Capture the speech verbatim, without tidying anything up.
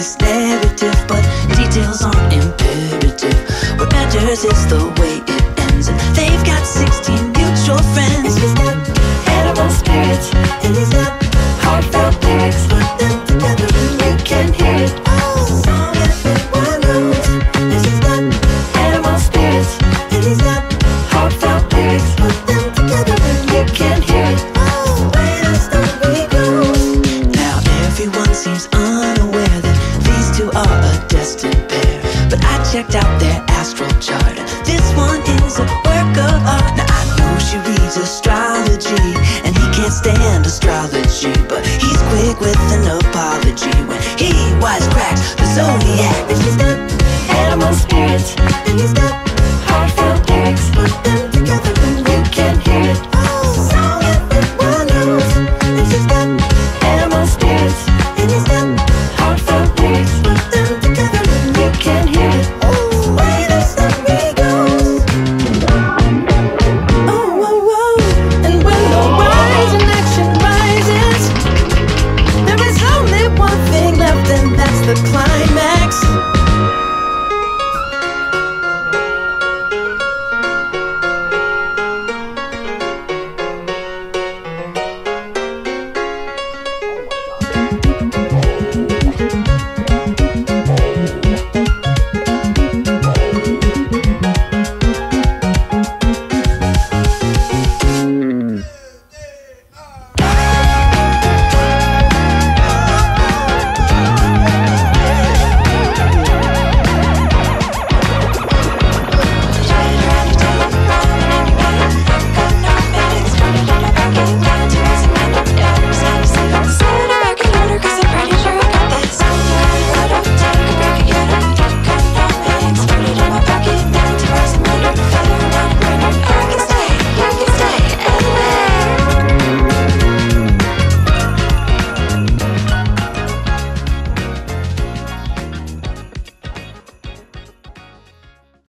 this narrative, but details aren't imperative. What matters is the way it ends, and they've got sixteen mutual friends. She's got animal spirits, and he's got heartfelt lyrics. Put them together and you can hear it. Oh, song everyone knows. And she's got animal spirits, and he's got heartfelt lyrics. Put them together and you can hear it. Oh, where the story goes. Now everyone seems unaware that these two are a destined pair, but I checked out their astral chart, and this one is a work of art. Now I know she reads astrology, and he can't stand astrology, but he's quick with an apology when he wisecracks the zodiac. And she's got animal spirits, and he's got heartfelt lyrics. Put them